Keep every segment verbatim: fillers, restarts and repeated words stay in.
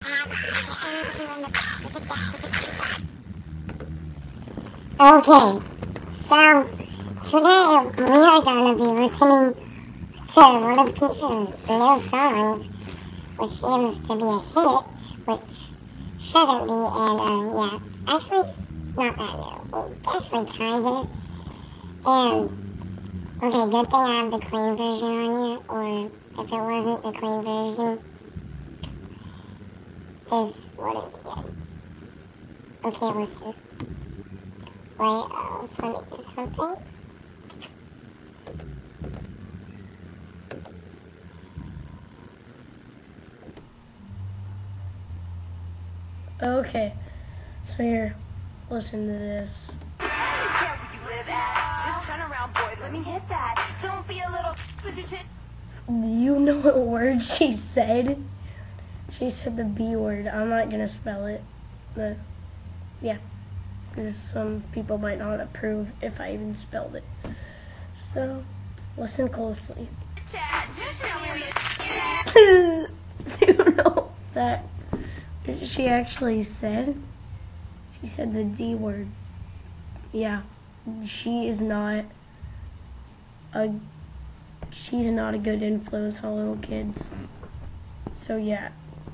Okay, so today we are going to be listening to one of Kesha's new songs, which seems to be a hit, which shouldn't be, and um, yeah, actually it's not that new, well, actually kinda, and okay, good thing I have the clean version on here, or if it wasn't the clean version, this wouldn't be good. Okay, listen. Wait, uh, so let me do something. Okay, so here, listen to this. Just turn around, boy, let me hit that. Don't be a little with your chin. You know what word she said? She said the B word. I'm not gonna spell it, but yeah, because some people might not approve if I even spelled it. So, listen closely. You know that she actually said? She said the D word. Yeah, she is not a she's not a good influence on little kids. So yeah.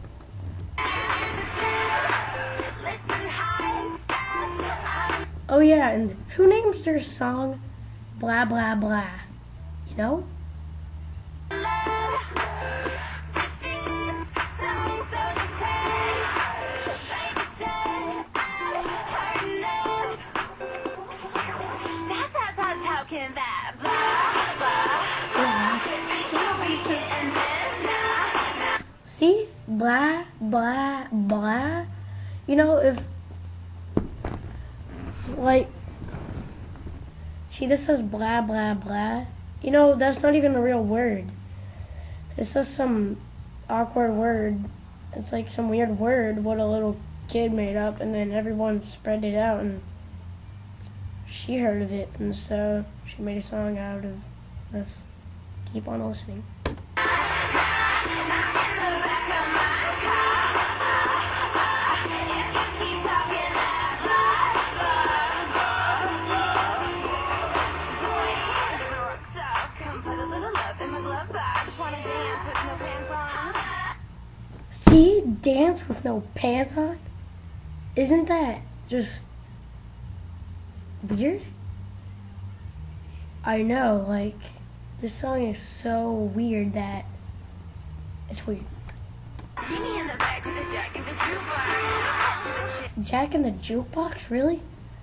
Oh yeah, and who names their song blah blah blah? You know? See? Blah, blah, blah. You know, if, like, she just says blah, blah, blah. You know, that's not even a real word. It's just some awkward word. It's like some weird word what a little kid made up, and then everyone spread it out, and she heard of it, and so she made a song out of this. Keep on listening. See? Dance with no pants on? Isn't that just weird? I know, like, this song is so weird that it's weird. Jack in the Jukebox? Really?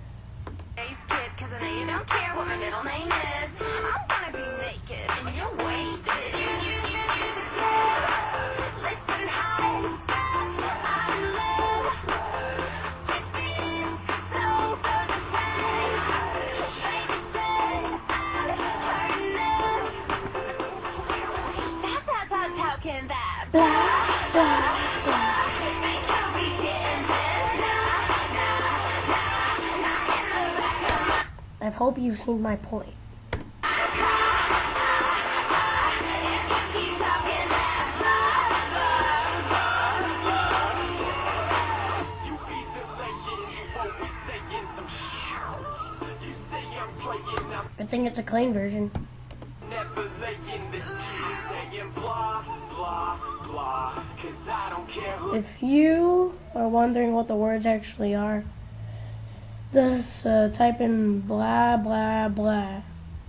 I hope you've seen my point. I think it's a clean version. If you are wondering what the words actually are, just uh, type in blah blah blah,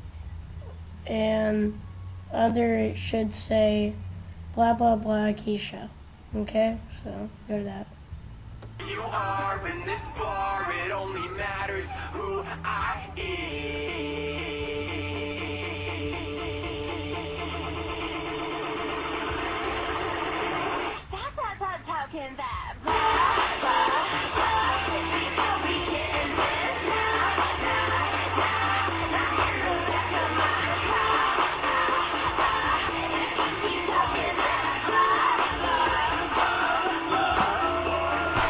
and under it should say blah blah blah Kesha. Okay, so go to that. You are in this bar, it only matters who I am. Stop, stop, stop talking that blah, blah, blah. We could be getting this now, now, now, now, in the back of my car. If you keep talking that blah, blah, blah, blah.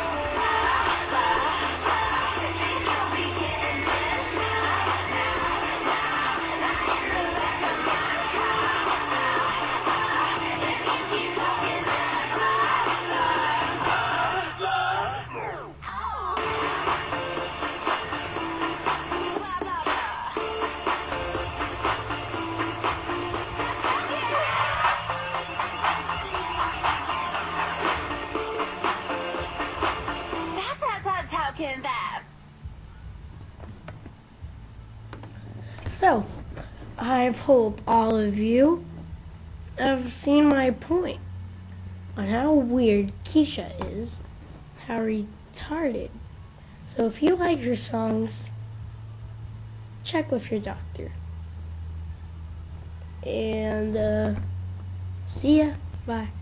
So, I hope all of you have seen my point on how weird Kesha is, how retarded. So if you like her songs, check with your doctor. And uh, see ya. Bye.